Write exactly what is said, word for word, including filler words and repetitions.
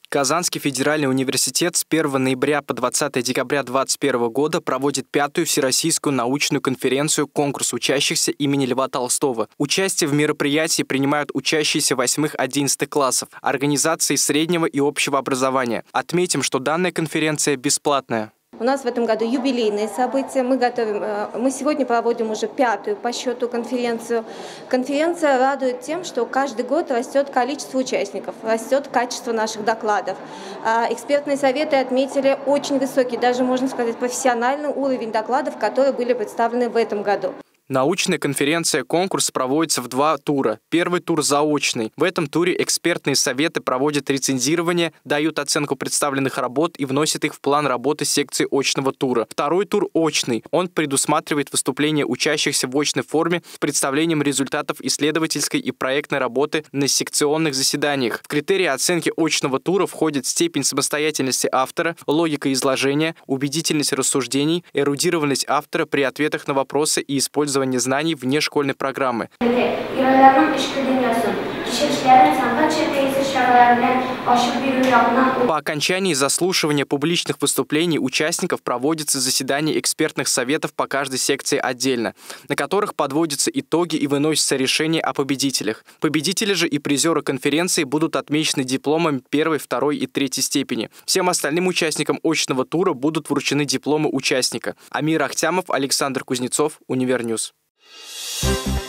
Казанский федеральный университет с первого ноября по двадцатое декабря две тысячи двадцать первого года проводит пятую Всероссийскую научную конференцию «Конкурс учащихся имени Льва Толстого». Участие в мероприятии принимают учащиеся восьмых-одиннадцатых классов, организации среднего и общего образования. Отметим, что данная конференция бесплатная. У нас в этом году юбилейные события. Мы готовим, мы сегодня проводим уже пятую по счету конференцию. Конференция радует тем, что каждый год растет количество участников, растет качество наших докладов. Экспертные советы отметили очень высокий, даже можно сказать, профессиональный уровень докладов, которые были представлены в этом году. Научная конференция-конкурс проводится в два тура. Первый тур заочный. В этом туре экспертные советы проводят рецензирование, дают оценку представленных работ и вносят их в план работы секции очного тура. Второй тур очный. Он предусматривает выступление учащихся в очной форме с представлением результатов исследовательской и проектной работы на секционных заседаниях. В критерии оценки очного тура входит степень самостоятельности автора, логика изложения, убедительность рассуждений, эрудированность автора при ответах на вопросы и использование знаний вне школьной программы. По окончании заслушивания публичных выступлений участников проводится заседание экспертных советов по каждой секции отдельно, на которых подводятся итоги и выносятся решения о победителях. Победители же и призеры конференции будут отмечены дипломами первой, второй и третьей степени. Всем остальным участникам очного тура будут вручены дипломы участника. Амир Ахтямов, Александр Кузнецов, Универньюз.